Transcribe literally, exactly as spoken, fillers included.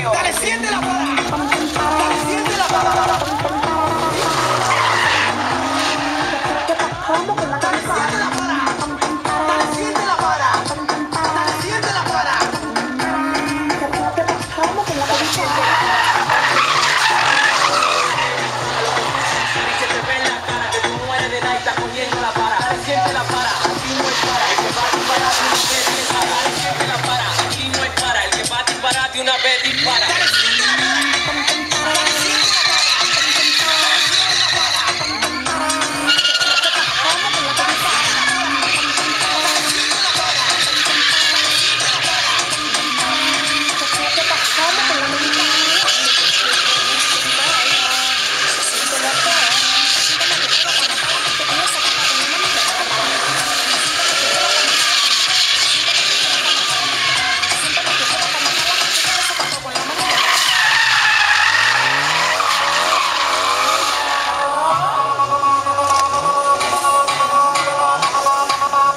mío. Dale, siéntela para. Dale, siéntela para. Dale, siéntela para. Dale, siéntela para. Dale, siéntela para. Y se te ve en la cara que tú mueres de nada y estás cogiendo la para. Dale, siéntela para. Aquí no es para. El que va a disparar de una vez. Dale, siéntela para. Aquí no es para. El que va a disparar de una vez.